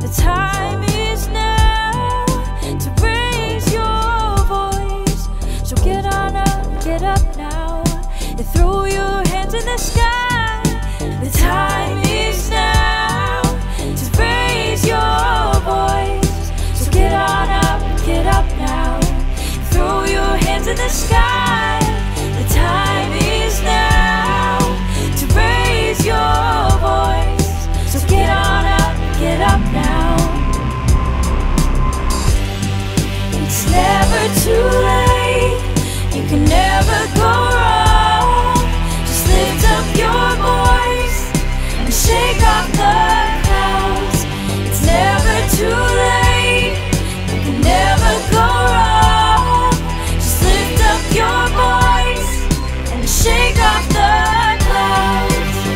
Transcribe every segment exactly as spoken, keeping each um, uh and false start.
The time is now to raise your voice. So get on up, get up now, and throw your hands in the sky. The time is now to raise your voice. So get on up, get up now, and throw your hands in the sky. The time is now to raise your voice. So get on up, get up now. It's never too late, you can never go wrong. Just lift up your voice and shake off the clouds. It's never too late, you can never go wrong. Just lift up your voice and shake off the clouds.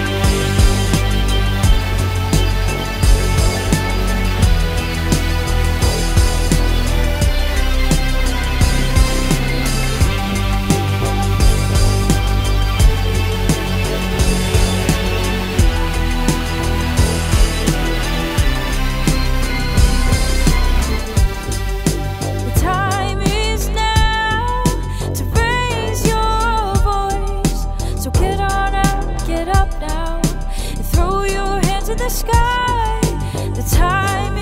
The time is now to raise your voice. So get on up, get up now, and throw your hands in the sky. The time